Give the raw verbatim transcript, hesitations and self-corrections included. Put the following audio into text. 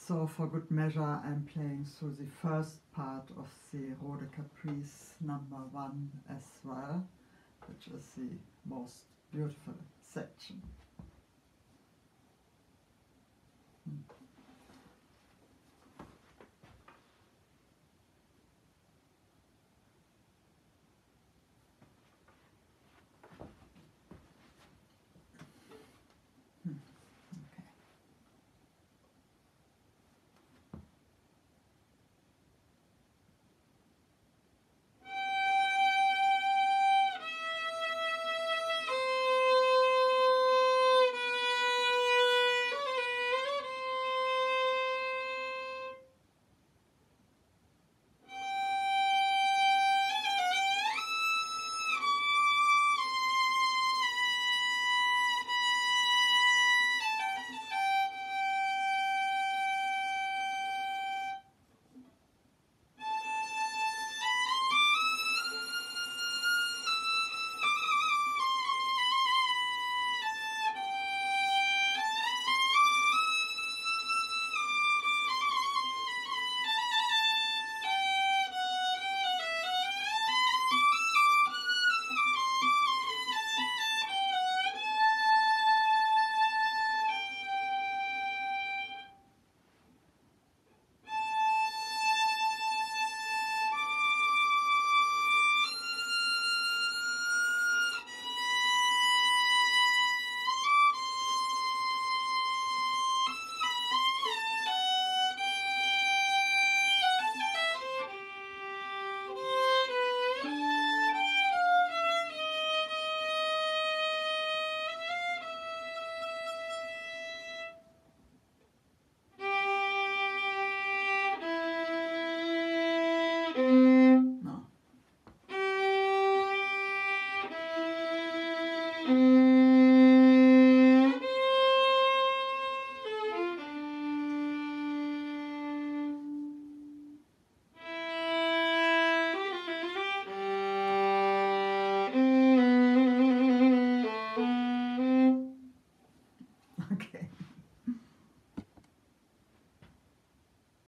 So for good measure I'm playing through the first part of the Rode Caprice number one as well, which is the most beautiful section. Hmm. Mm-hmm.